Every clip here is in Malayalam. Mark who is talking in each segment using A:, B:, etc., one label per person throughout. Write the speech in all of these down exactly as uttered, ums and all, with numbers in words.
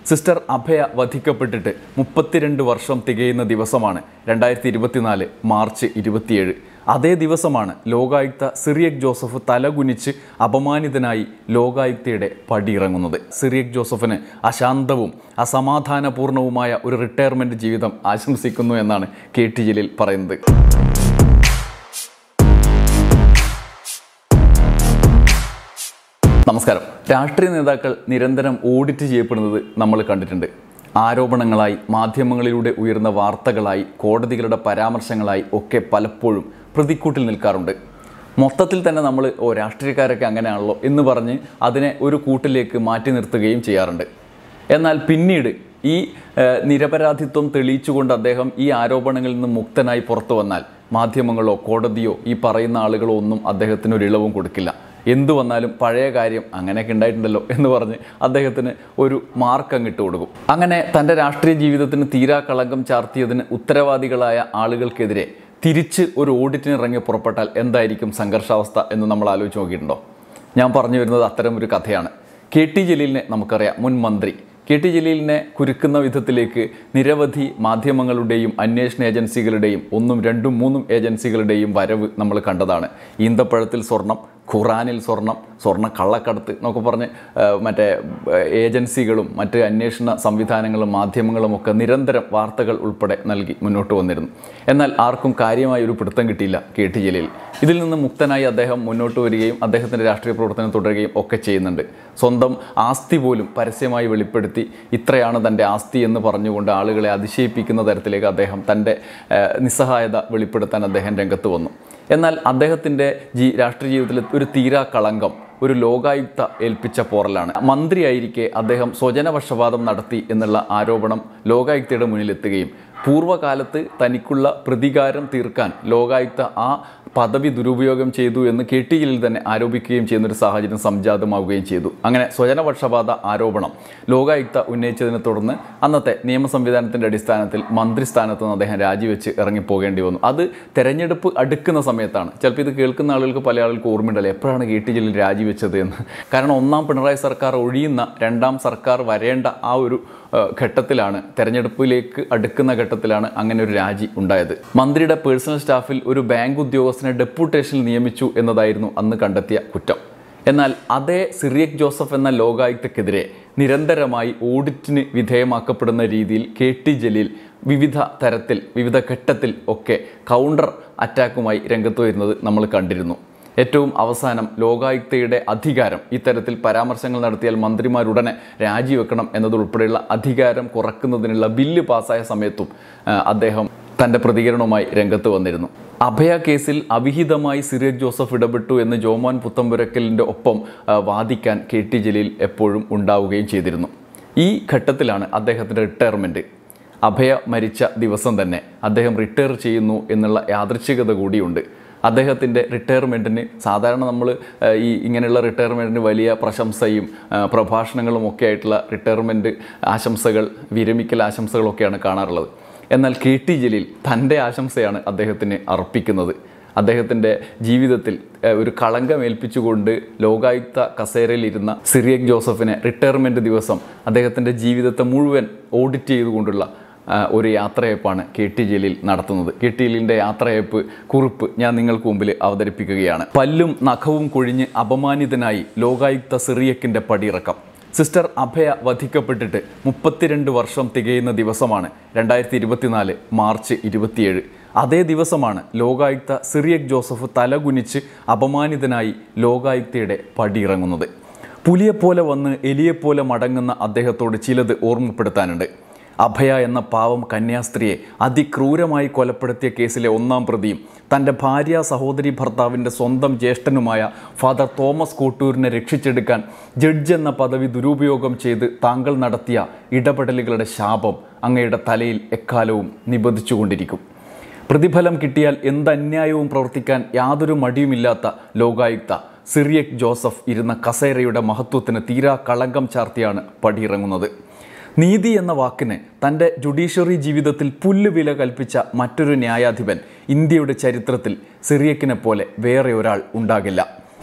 A: സിസ്റ്റർ അഭയ വധിക്കപ്പെട്ടിട്ട് മുപ്പത്തിരണ്ട് വർഷം തികയുന്ന ദിവസമാണ് രണ്ടായിരത്തി ഇരുപത്തിനാല് മാർച്ച് ഇരുപത്തിയേഴ്. അതേ ദിവസമാണ് ലോകായുക്ത സിറിയക് ജോസഫ് തലകുനിച്ച് അപമാനിതനായി ലോകായുക്തയുടെ പടിയിറങ്ങുന്നത്. സിറിയക് ജോസഫിന് അശാന്തവും അസമാധാനപൂർണവുമായ ഒരു റിട്ടയർമെൻറ്റ് ജീവിതം ആശംസിക്കുന്നു എന്നാണ് കെ ടി ജലീൽ പറയുന്നത്. നമസ്കാരം. രാഷ്ട്രീയ നേതാക്കൾ നിരന്തരം ഓഡിറ്റ് ചെയ്യപ്പെടുന്നത് നമ്മൾ കണ്ടിട്ടുണ്ട്. ആരോപണങ്ങളായി, മാധ്യമങ്ങളിലൂടെ ഉയർന്ന വാർത്തകളായി, കോടതികളുടെ പരാമർശങ്ങളായി ഒക്കെ പലപ്പോഴും പ്രതിക്കൂട്ടിൽ നിൽക്കാറുണ്ട്. മൊത്തത്തിൽ തന്നെ നമ്മൾ ഓ രാഷ്ട്രീയക്കാരൊക്കെ അങ്ങനെയാണല്ലോ എന്ന് പറഞ്ഞ് അതിനെ ഒരു കൂട്ടിലേക്ക് മാറ്റി നിർത്തുകയും ചെയ്യാറുണ്ട്. എന്നാൽ പിന്നീട് ഈ നിരപരാധിത്വം തെളിയിച്ചുകൊണ്ട് അദ്ദേഹം ഈ ആരോപണങ്ങളിൽ നിന്ന് മുക്തനായി പുറത്തു വന്നാൽ മാധ്യമങ്ങളോ കോടതിയോ ഈ പറയുന്ന ആളുകളോ ഒന്നും അദ്ദേഹത്തിന് ഒരു ഇളവും കൊടുക്കില്ല. എന്തു വന്നാലും പഴയ കാര്യം അങ്ങനെയൊക്കെ ഉണ്ടായിട്ടുണ്ടല്ലോ എന്ന് പറഞ്ഞ് അദ്ദേഹത്തിന് ഒരു മാർക്ക് അങ്ങിട്ട് കൊടുക്കും. അങ്ങനെ തൻ്റെ രാഷ്ട്രീയ ജീവിതത്തിന് തീരാ കളങ്കം ചാർത്തിയതിന് ഉത്തരവാദികളായ ആളുകൾക്കെതിരെ തിരിച്ച് ഒരു ഓഡിറ്റിന് ഇറങ്ങി പുറപ്പെട്ടാൽ എന്തായിരിക്കും സംഘർഷാവസ്ഥ എന്ന് നമ്മൾ ആലോചിച്ച് നോക്കിയിട്ടുണ്ടോ? ഞാൻ പറഞ്ഞു വരുന്നത് അത്തരം ഒരു കഥയാണ്. കെ ടി ജലീലിനെ നമുക്കറിയാം, മുൻ മന്ത്രി. കെ ടി ജലീലിനെ കുരുക്കുന്ന വിധത്തിലേക്ക് നിരവധി മാധ്യമങ്ങളുടെയും അന്വേഷണ ഏജൻസികളുടെയും ഒന്നും രണ്ടും മൂന്നും ഏജൻസികളുടെയും വരവ് നമ്മൾ കണ്ടതാണ്. ഈന്തപ്പഴത്തിൽ സ്വർണം, ഖുറാനിൽ സ്വർണം, സ്വർണ്ണ കള്ളക്കടത്ത് എന്നൊക്കെ പറഞ്ഞ് മറ്റേ ഏജൻസികളും മറ്റ് അന്വേഷണ സംവിധാനങ്ങളും മാധ്യമങ്ങളും ഒക്കെ നിരന്തരം വാർത്തകൾ ഉൾപ്പെടെ നൽകി മുന്നോട്ട് വന്നിരുന്നു. എന്നാൽ ആർക്കും കാര്യമായ ഒരു പിടുത്തം കിട്ടിയില്ല കെ ടി ജലീൽ. ഇതിൽ നിന്ന് മുക്തനായി അദ്ദേഹം മുന്നോട്ട് വരികയും അദ്ദേഹത്തിൻ്റെ രാഷ്ട്രീയ പ്രവർത്തനം തുടരുകയും ഒക്കെ ചെയ്യുന്നുണ്ട്. സ്വന്തം ആസ്തി പോലും പരസ്യമായി വെളിപ്പെടുത്തി ഇത്രയാണ് തൻ്റെ ആസ്തി എന്ന് പറഞ്ഞുകൊണ്ട് ആളുകളെ അതിശയിപ്പിക്കുന്ന തരത്തിലേക്ക് അദ്ദേഹം തൻ്റെ നിസ്സഹായത വെളിപ്പെടുത്താൻ അദ്ദേഹം രംഗത്ത് വന്നു. എന്നാൽ അദ്ദേഹത്തിൻ്റെ ജീ രാഷ്ട്രീയ ജീവിതത്തിൽ ഒരു തീരാ കളങ്കം ഒരു ലോകായുക്ത ഏൽപ്പിച്ച പോറലാണ്. മന്ത്രിയായിരിക്കെ അദ്ദേഹം സ്വജനപക്ഷപാതം നടത്തി എന്നുള്ള ആരോപണം ലോകായുക്തയുടെ മുന്നിലെത്തുകയും പൂർവ്വകാലത്ത് തനിക്കുള്ള പ്രതികാരം തീർക്കാൻ ലോകായുക്ത ആ പദവി ദുരുപയോഗം ചെയ്തു എന്ന് കെ ടി ജലീൽ തന്നെ ആരോപിക്കുകയും ചെയ്യുന്നൊരു സാഹചര്യം സംജാതമാവുകയും ചെയ്തു. അങ്ങനെ സ്വജനപക്ഷപാത ആരോപണം ലോകായുക്ത ഉന്നയിച്ചതിനെ തുടർന്ന് അന്നത്തെ നിയമ സംവിധാനത്തിൻ്റെ അടിസ്ഥാനത്തിൽ മന്ത്രിസ്ഥാനത്ത് നിന്ന് അദ്ദേഹം രാജിവെച്ച് ഇറങ്ങിപ്പോകേണ്ടി വന്നു. അത് തെരഞ്ഞെടുപ്പ് അടുക്കുന്ന സമയത്താണ്. ചിലപ്പോൾ ഇത് കേൾക്കുന്ന ആളുകൾക്ക് പല ആളുകൾക്ക് ഓർമ്മയുണ്ടല്ലോ എപ്പോഴാണ് കെ ടി ജലീൽ രാജിവെച്ചത് എന്ന്. കാരണം ഒന്നാം പിണറായി സർക്കാർ ഒഴിയുന്ന രണ്ടാം സർക്കാർ വരേണ്ട ആ ഒരു ഘട്ടത്തിലാണ്, തെരഞ്ഞെടുപ്പിലേക്ക് അടുക്കുന്ന ഘട്ടത്തിലാണ് അങ്ങനെ ഒരു രാജി ഉണ്ടായത്. മന്ത്രിയുടെ പേഴ്സണൽ സ്റ്റാഫിൽ ഒരു ബാങ്ക് ഉദ്യോഗസ്ഥനെ ഡെപ്യൂട്ടേഷനിൽ നിയമിച്ചു എന്നതായിരുന്നു അന്ന് കണ്ടെത്തിയ കുറ്റം. എന്നാൽ അതേ സിറിയക് ജോസഫ് എന്ന ലോകായുക്തക്കെതിരെ നിരന്തരമായി ഓഡിറ്റിന് വിധേയമാക്കപ്പെടുന്ന രീതിയിൽ കെ ടി ജലീൽ വിവിധ തരത്തിൽ വിവിധ ഘട്ടത്തിൽ ഒക്കെ കൗണ്ടർ അറ്റാക്കുമായി രംഗത്ത് വരുന്നത് നമ്മൾ കണ്ടിരുന്നു. ഏറ്റവും അവസാനം ലോകായുക്തയുടെ അധികാരം ഇത്തരത്തിൽ പരാമർശങ്ങൾ നടത്തിയാൽ മന്ത്രിമാരുടനെ രാജിവെക്കണം എന്നതുൾപ്പെടെയുള്ള അധികാരം കുറക്കുന്നതിനുള്ള ബില്ല് പാസ്സായ സമയത്തും അദ്ദേഹം തൻ്റെ പ്രതികരണവുമായി രംഗത്ത് വന്നിരുന്നു. അഭയ കേസിൽ അവിഹിതമായി സിറിയക് ജോസഫ് ഇടപെട്ടു എന്ന് ജോമോൻ പുത്തമ്പുരക്കലിൻ്റെ ഒപ്പം വാദിക്കാൻ കെ ടി ജലീൽ എപ്പോഴും ഉണ്ടാവുകയും ചെയ്തിരുന്നു. ഈ ഘട്ടത്തിലാണ് അദ്ദേഹത്തിൻ്റെ റിട്ടയർമെൻറ്റ്. അഭയ മരിച്ച ദിവസം തന്നെ അദ്ദേഹം റിട്ടയർ ചെയ്യുന്നു എന്നുള്ള യാദൃച്ഛികത കൂടിയുണ്ട്. അദ്ദേഹത്തിൻ്റെ റിട്ടയർമെൻറ്റിന് സാധാരണ നമ്മൾ ഈ ഇങ്ങനെയുള്ള റിട്ടയർമെൻറ്റിന് വലിയ പ്രശംസയും പ്രഭാഷണങ്ങളും ഒക്കെ ആയിട്ടുള്ള റിട്ടയർമെൻറ്റ് ആശംസകൾ, വിരമിക്കൽ ആശംസകളൊക്കെയാണ് കാണാറുള്ളത്. എന്നാൽ കെ ടി ജലീൽ തൻ്റെ ആശംസയാണ് അദ്ദേഹത്തിന് അർപ്പിക്കുന്നത്. അദ്ദേഹത്തിൻ്റെ ജീവിതത്തിൽ ഒരു കളങ്കമേൽപ്പിച്ചുകൊണ്ട് ലോകായുക്ത കസേരയിലിരുന്ന സിറിയക് ജോസഫിനെ റിട്ടയർമെൻറ്റ് ദിവസം അദ്ദേഹത്തിൻ്റെ ജീവിതത്തെ മുഴുവൻ ഓഡിറ്റ് ചെയ്തുകൊണ്ടുള്ള ഒരു യാത്രയപ്പാണ് കെ ടി ജലീൽ നടത്തുന്നത്. കെ ടി ജലീലിൻ്റെ യാത്രയപ്പ് കുറിപ്പ് ഞാൻ നിങ്ങൾക്ക് മുമ്പിൽ അവതരിപ്പിക്കുകയാണ്. പല്ലും നഖവും കൊഴിഞ്ഞ് അപമാനിതനായി ലോകായുക്ത സിറിയക്കിൻ്റെ പടിയിറക്കം. സിസ്റ്റർ അഭയ വധിക്കപ്പെട്ടിട്ട് മുപ്പത്തിരണ്ട് വർഷം തികയുന്ന ദിവസമാണ് രണ്ടായിരത്തി ഇരുപത്തിനാല് മാർച്ച് ഇരുപത്തിയേഴ്. അതേ ദിവസമാണ് ലോകായുക്ത സിറിയക് ജോസഫ് തലകുനിച്ച് അപമാനിതനായി ലോകായുക്തയുടെ പടിയിറങ്ങുന്നത്. പുലിയെപ്പോലെ വന്ന് എലിയെപ്പോലെ മടങ്ങുന്ന അദ്ദേഹത്തോട് ചിലത് ഓർമ്മപ്പെടുത്താനുണ്ട്. അഭയ എന്ന പാവം കന്യാസ്ത്രീയെ അതിക്രൂരമായി കൊലപ്പെടുത്തിയ കേസിലെ ഒന്നാം പ്രതിയും തൻ്റെ ഭാര്യ സഹോദരി ഭർത്താവിൻ്റെ സ്വന്തം ജ്യേഷ്ഠനുമായ ഫാദർ തോമസ് കോട്ടൂരിനെ രക്ഷിച്ചെടുക്കാൻ ജഡ്ജ് എന്ന പദവി ദുരുപയോഗം ചെയ്ത് താങ്കൾ നടത്തിയ ഇടപെടലുകളുടെ ശാപം അങ്ങയുടെ തലയിൽ എക്കാലവും നിബന്ധിച്ചുകൊണ്ടിരിക്കും. പ്രതിഫലം കിട്ടിയാൽ എന്തന്യായവും പ്രവർത്തിക്കാൻ യാതൊരു മടിയുമില്ലാത്ത ലോകായുക്ത സിറിയക് ജോസഫ് ഇരുന്ന കസേരയുടെ മഹത്വത്തിന് തീരാ കളങ്കം ചാർത്തിയാണ് പടിയിറങ്ങുന്നത്. നീതി എന്ന വാക്കിന് തൻ്റെ ജുഡീഷ്യറി ജീവിതത്തിൽ പുല്ലുവില കൽപ്പിച്ച മറ്റൊരു ന്യായാധിപൻ ഇന്ത്യയുടെ ചരിത്രത്തിൽ സിറിയക്കിനെ പോലെ വേറെ ഒരാൾ ഉണ്ടാകില്ല.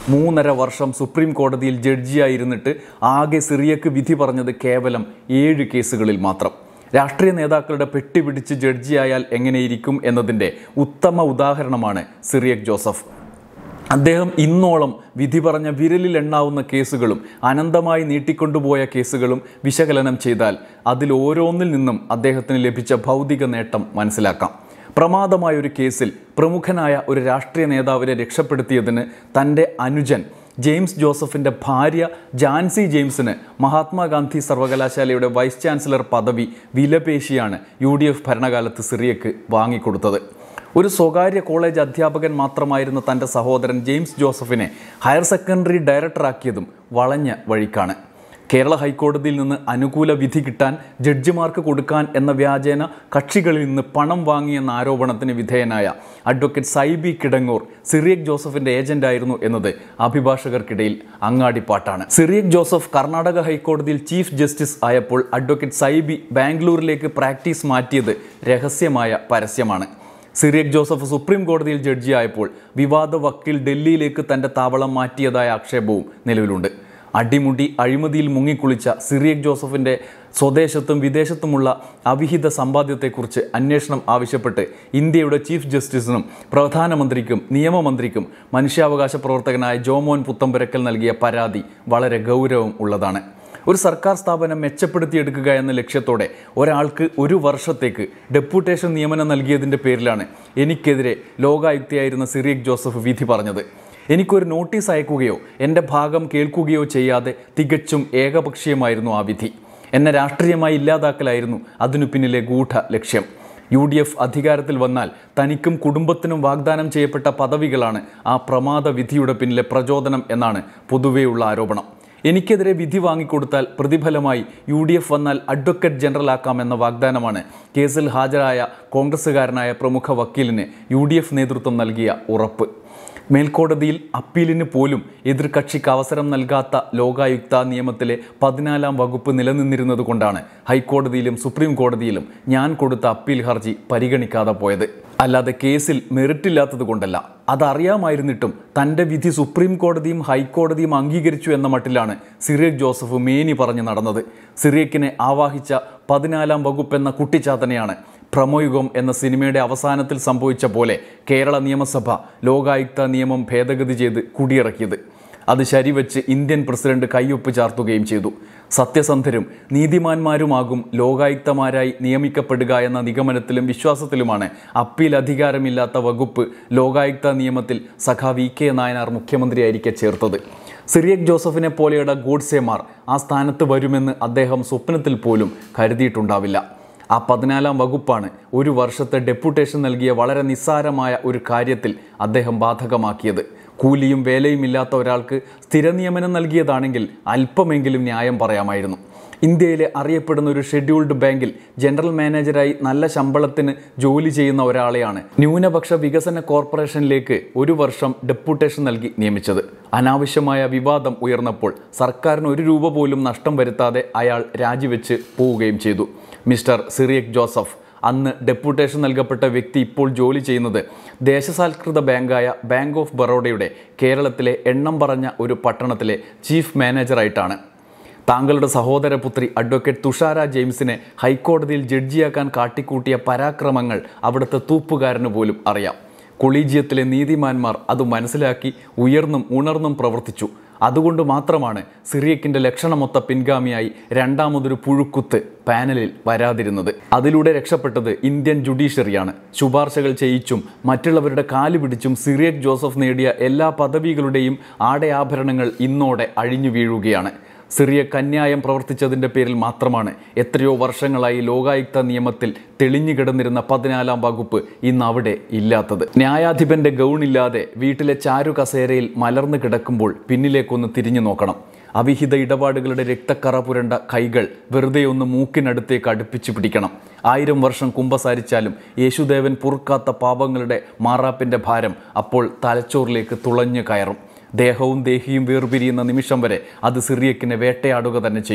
A: മൂന്നര വർഷം സുപ്രീം കോടതിയിൽ ജഡ്ജിയായിരുന്നിട്ട് ആകെ സിറിയക്ക് വിധി പറഞ്ഞത് കേവലം ഏഴ് കേസുകളിൽ മാത്രം. രാഷ്ട്രീയ നേതാക്കളുടെ പെട്ടിപിടിച്ച് ജഡ്ജിയായാൽ എങ്ങനെയിരിക്കും എന്നതിൻ്റെ ഉത്തമ ഉദാഹരണമാണ് സിറിയക് ജോസഫ്. അദ്ദേഹം ഇന്നോളം വിധി പറഞ്ഞ വിരലിൽ എണ്ണാവുന്ന കേസുകളും അനന്തമായി നീട്ടിക്കൊണ്ടുപോയ കേസുകളും വിശകലനം ചെയ്താൽ അതിൽ ഓരോന്നിൽ നിന്നും അദ്ദേഹത്തിന് ലഭിച്ച ഭൗതിക നേട്ടം മനസ്സിലാക്കാം. പ്രമാദമായ ഒരു കേസിൽ പ്രമുഖനായ ഒരു രാഷ്ട്രീയ നേതാവിനെ രക്ഷപ്പെടുത്തിയതിന് തൻ്റെ അനുജൻ ജെയിംസ് ജോസഫിൻ്റെ ഭാര്യ ജാൻസി ജെയിംസിന് മഹാത്മാഗാന്ധി സർവകലാശാലയുടെ വൈസ് ചാൻസലർ പദവി വിലപേശിയാണ് യു ഡി എഫ് ഭരണകാലത്ത് സിറിയക്ക് വാങ്ങിക്കൊടുത്തത്. ഒരു സ്വകാര്യ കോളേജ് അധ്യാപകൻ മാത്രമായിരുന്ന തൻ്റെ സഹോദരൻ ജെയിംസ് ജോസഫിനെ ഹയർ സെക്കൻഡറി ഡയറക്ടറാക്കിയതും വളഞ്ഞ വഴിക്കാണ്. കേരള ഹൈക്കോടതിയിൽ നിന്ന് അനുകൂല വിധി കിട്ടാൻ ജഡ്ജിമാർക്ക് കൊടുക്കാൻ എന്ന വ്യാജേന കക്ഷികളിൽ നിന്ന് പണം വാങ്ങിയെന്ന ആരോപണത്തിന് വിധേയനായ അഡ്വക്കേറ്റ് സൈബി കിടങ്ങൂർ സിറിയക് ജോസഫിൻ്റെ ഏജന്റായിരുന്നു എന്നത് അഭിഭാഷകർക്കിടയിൽ അങ്ങാടിപ്പാട്ടാണ്. സിറിയക് ജോസഫ് കർണാടക ഹൈക്കോടതിയിൽ ചീഫ് ജസ്റ്റിസ് ആയപ്പോൾ അഡ്വക്കേറ്റ് സൈബി ബാംഗ്ലൂരിലേക്ക് പ്രാക്ടീസ് മാറ്റിയത് രഹസ്യമായ പരസ്യമാണ്. സിറിയക് ജോസഫ് സുപ്രീം കോടതിയിൽ ജഡ്ജിയായപ്പോൾ വിവാദ വക്കീൽ ഡൽഹിയിലേക്ക് തൻ്റെ താവളം മാറ്റിയതായ ആക്ഷേപവും നിലവിലുണ്ട്. അടിമുടി അഴിമതിയിൽ മുങ്ങിക്കുളിച്ച സിറിയക് ജോസഫിൻ്റെ സ്വദേശത്തും വിദേശത്തുമുള്ള അവിഹിത സമ്പാദ്യത്തെക്കുറിച്ച് അന്വേഷണം ആവശ്യപ്പെട്ട് ഇന്ത്യയുടെ ചീഫ് ജസ്റ്റിസിനും പ്രധാനമന്ത്രിക്കും നിയമമന്ത്രിക്കും മനുഷ്യാവകാശ പ്രവർത്തകനായ ജോമോൻ പുത്തമ്പുരക്കൽ നൽകിയ പരാതി വളരെ ഗൗരവം ഉള്ളതാണ്. ഒരു സർക്കാർ സ്ഥാപനം മെച്ചപ്പെടുത്തിയെടുക്കുക എന്ന ലക്ഷ്യത്തോടെ ഒരാൾക്ക് ഒരു വർഷത്തേക്ക് ഡെപ്യൂട്ടേഷൻ നിയമനം നൽകിയതിൻ്റെ പേരിലാണ് എനിക്കെതിരെ ലോകായുക്തയായിരുന്ന സിറിയക് ജോസഫ് വിധി പറഞ്ഞത്. എനിക്കൊരു നോട്ടീസ് അയക്കുകയോ എൻ്റെ ഭാഗം കേൾക്കുകയോ ചെയ്യാതെ തികച്ചും ഏകപക്ഷീയമായിരുന്നു ആ വിധി. എന്നെ രാഷ്ട്രീയമായി ഇല്ലാതാക്കലായിരുന്നു അതിനു പിന്നിലെ ഗൂഢ ലക്ഷ്യം. യു ഡി എഫ് അധികാരത്തിൽ വന്നാൽ തനിക്കും കുടുംബത്തിനും വാഗ്ദാനം ചെയ്യപ്പെട്ട പദവികളാണ് ആ പ്രമാദ വിധിയുടെ പിന്നിലെ പ്രചോദനം എന്നാണ് പൊതുവെയുള്ള ആരോപണം. എനിക്കെതിരെ വിധി വാങ്ങിക്കൊടുത്താൽ പ്രതിഫലമായി യു ഡി എഫ് വന്നാൽ അഡ്വക്കേറ്റ് ജനറൽ ആക്കാമെന്ന വാഗ്ദാനമാണ് കേസിൽ ഹാജരായ കോൺഗ്രസ്സുകാരനായ പ്രമുഖ വക്കീലിന് യു ഡി എഫ് നേതൃത്വം നൽകിയ ഉറപ്പ്. മേൽക്കോടതിയിൽ അപ്പീലിന് പോലും എതിർകക്ഷിക്ക് അവസരം നൽകാത്ത ലോകായുക്ത നിയമത്തിലെ പതിനാലാം വകുപ്പ് നിലനിന്നിരുന്നത് കൊണ്ടാണ് ഹൈക്കോടതിയിലും സുപ്രീം കോടതിയിലും ഞാൻ കൊടുത്ത അപ്പീൽ ഹർജി പരിഗണിക്കാതെ പോയത്. അല്ലാതെ കേസിൽ മെറിറ്റില്ലാത്തത് കൊണ്ടല്ല. അതറിയാമായിരുന്നിട്ടും തൻ്റെ വിധി സുപ്രീം കോടതിയും ഹൈക്കോടതിയും അംഗീകരിച്ചു എന്ന മട്ടിലാണ് സിറിയക് ജോസഫ് മേനി പറഞ്ഞു നടന്നത്. സിറിയക്കിനെ ആവാഹിച്ച പതിനാലാം വകുപ്പ് എന്ന കുട്ടിച്ചാത്തനെയാണ് പ്രമോയുഗം എന്ന സിനിമയുടെ അവസാനത്തിൽ സംഭവിച്ച പോലെ കേരള നിയമസഭ ലോകായുക്ത നിയമം ഭേദഗതി ചെയ്ത് കുടിയിറക്കിയത്. അത് ശരിവെച്ച് ഇന്ത്യൻ പ്രസിഡന്റ് കയ്യൊപ്പ് ചാർത്തുകയും ചെയ്തു. സത്യസന്ധരും നീതിമാന്മാരുമാകും ലോകായുക്തമാരായി നിയമിക്കപ്പെടുക എന്ന നിഗമനത്തിലും വിശ്വാസത്തിലുമാണ് അപ്പീൽ അധികാരമില്ലാത്ത വകുപ്പ് ലോകായുക്ത നിയമത്തിൽ സഖാ വി കെ നായനാർ മുഖ്യമന്ത്രിയായിരിക്കെ ചേർത്തത്. സിറിയക് ജോസഫിനെ പോലെയുള്ള ഗോഡ്സേമാർ ആ സ്ഥാനത്ത് വരുമെന്ന് അദ്ദേഹം സ്വപ്നത്തിൽ പോലും കരുതിയിട്ടുണ്ടാവില്ല. ആ പതിനാലാം വകുപ്പാണ് ഒരു വർഷത്തെ ഡെപ്യൂട്ടേഷൻ നൽകിയ വളരെ നിസ്സാരമായ ഒരു കാര്യത്തിൽ അദ്ദേഹം ബാധകമാക്കിയത്. കൂലിയും വേലയും ഇല്ലാത്ത ഒരാൾക്ക് സ്ഥിര നിയമനം നൽകിയതാണെങ്കിൽ അല്പമെങ്കിലും ന്യായം പറയാമായിരുന്നു. ഇന്ത്യയിലെ അറിയപ്പെടുന്ന ഒരു ഷെഡ്യൂൾഡ് ബാങ്കിൽ ജനറൽ മാനേജരായി നല്ല ശമ്പളത്തിന് ജോലി ചെയ്യുന്ന ഒരാളെയാണ് ന്യൂനപക്ഷ വികസന കോർപ്പറേഷനിലേക്ക് ഒരു വർഷം ഡെപ്യൂട്ടേഷൻ നൽകി നിയമിച്ചത്. അനാവശ്യമായ വിവാദം ഉയർന്നപ്പോൾ സർക്കാരിന് ഒരു രൂപ പോലും നഷ്ടം വരുത്താതെ അയാൾ രാജിവെച്ച് പോവുകയും ചെയ്തു. മിസ്റ്റർ സിറിയക് ജോസഫ്, അന്ന് ഡെപ്യൂട്ടേഷൻ നൽകപ്പെട്ട വ്യക്തി, ഇപ്പോൾ ജോലി ചെയ്യുന്നത് ദേശസാൽകൃത ബാങ്കായ ബാങ്ക് ഓഫ് ബറോഡയുടെ കേരളത്തിലെ എണ്ണം പറഞ്ഞ ഒരു പട്ടണത്തിലെ ചീഫ് മാനേജറായിട്ടാണ്. താങ്കളുടെ സഹോദരപുത്രി അഡ്വക്കേറ്റ് തുഷാര ജെയിംസിനെ ഹൈക്കോടതിയിൽ ജഡ്ജിയാക്കാൻ കാട്ടിക്കൂട്ടിയ പരാക്രമങ്ങൾ അവിടുത്തെ തൂപ്പുകാരന് പോലും അറിയാം. കൊളീജിയത്തിലെ നീതിമാന്മാർ അത് മനസ്സിലാക്കി ഉയർന്നും ഉണർന്നും പ്രവർത്തിച്ചു. അതുകൊണ്ട് മാത്രമാണ് സിറിയക്കിൻ്റെ ലക്ഷണമൊത്ത പിൻഗാമിയായി രണ്ടാമതൊരു പുഴുക്കുത്ത് പാനലിൽ വരാതിരുന്നത്. അതിലൂടെ രക്ഷപ്പെട്ടത് ഇന്ത്യൻ ജുഡീഷ്യറിയാണ്. ശുപാർശകൾ ചെയ്യിച്ചും മറ്റുള്ളവരുടെ കാല് പിടിച്ചും സിറിയക് ജോസഫ് നേടിയ എല്ലാ പദവികളുടെയും ആടയാഭരണങ്ങൾ ഇന്നോടെ അഴിഞ്ഞു വീഴുകയാണ്. സിറിയക്ക് അന്യായം പ്രവർത്തിച്ചതിൻ്റെ പേരിൽ മാത്രമാണ് എത്രയോ വർഷങ്ങളായി ലോകായുക്ത നിയമത്തിൽ തെളിഞ്ഞു കിടന്നിരുന്ന പതിനാലാം വകുപ്പ് ഇന്ന് അവിടെ ഇല്ലാത്തത്. ന്യായാധിപൻ്റെ ഗൗണില്ലാതെ വീട്ടിലെ ചാരു കസേരയിൽ മലർന്നു കിടക്കുമ്പോൾ പിന്നിലേക്കൊന്ന് തിരിഞ്ഞു നോക്കണം. അവിഹിത ഇടപാടുകളുടെ രക്തക്കറ പുരണ്ട കൈകൾ വെറുതെ ഒന്ന് മൂക്കിനടുത്തേക്ക് അടുപ്പിച്ചു പിടിക്കണം. ആയിരം വർഷം കുമ്പസാരിച്ചാലും യേശുദേവൻ പൊറുക്കാത്ത പാപങ്ങളുടെ മാറാപ്പിൻ്റെ ഭാരം അപ്പോൾ തലച്ചോറിലേക്ക് തുളഞ്ഞു കയറും. ദേഹവും ദേഹിയും വേർപിരിയുന്ന നിമിഷം വരെ അത് സിറിയക്കിനെ വേട്ടയാടുക തന്നെ ചെയ്യും.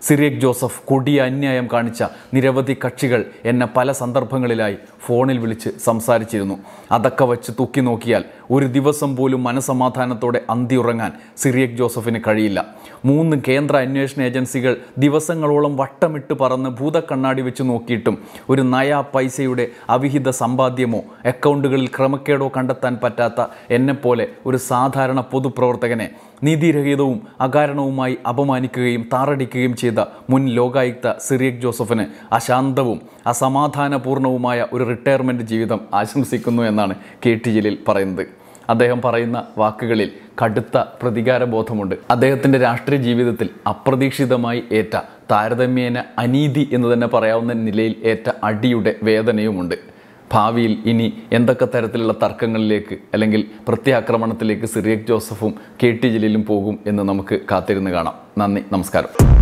A: സിറിയക് ജോസഫ് കൊടിയ അന്യായം കാണിച്ച നിരവധി കക്ഷികൾ എന്നെ പല സന്ദർഭങ്ങളിലായി ഫോണിൽ വിളിച്ച് സംസാരിച്ചിരുന്നു. അതൊക്കെ വച്ച് തൂക്കി നോക്കിയാൽ ഒരു ദിവസം പോലും മനസമാധാനത്തോടെ അന്തിയുറങ്ങാൻ സിറിയക് ജോസഫിന് കഴിയില്ല. മൂന്ന് കേന്ദ്ര അന്വേഷണ ഏജൻസികൾ ദിവസങ്ങളോളം വട്ടമിട്ട് പറന്ന് ഭൂതക്കണ്ണാടി വെച്ച് നോക്കിയിട്ടും ഒരു നയാ പൈസയുടെ അവിഹിത സമ്പാദ്യമോ അക്കൗണ്ടുകളിൽ ക്രമക്കേടോ കണ്ടെത്താൻ പറ്റാത്ത എന്നെപ്പോലെ ഒരു സാധാരണ പൊതുപ്രവർത്തകനെ നീതിരഹിതവും അകാരണവുമായി അപമാനിക്കുകയും താറടിക്കുകയും ചെയ്ത മുൻ ലോകായുക്ത സിറിയക് ജോസഫിന് അശാന്തവും അസമാധാനപൂർണവുമായ ഒരു റിട്ടയർമെൻറ്റ് ജീവിതം ആശംസിക്കുന്നു എന്നാണ് കെ ടി ജലീൽ പറയുന്നത്. അദ്ദേഹം പറയുന്ന വാക്കുകളിൽ കടുത്ത പ്രതികാരബോധമുണ്ട്. അദ്ദേഹത്തിൻ്റെ രാഷ്ട്രീയ ജീവിതത്തിൽ അപ്രതീക്ഷിതമായി ഏറ്റ താരതമ്യേന അനീതി എന്ന് തന്നെ പറയാവുന്ന നിലയിൽ ഏറ്റ അടിയുടെ വേദനയുമുണ്ട്. ഭാവിയിൽ ഇനി എന്തൊക്കെ തരത്തിലുള്ള തർക്കങ്ങളിലേക്ക് അല്ലെങ്കിൽ പ്രത്യാക്രമണത്തിലേക്ക് സിറിയക് ജോസഫും കെ ടി ജലീലും പോകും എന്ന് നമുക്ക് കാത്തിരുന്ന് കാണാം. നന്ദി, നമസ്കാരം.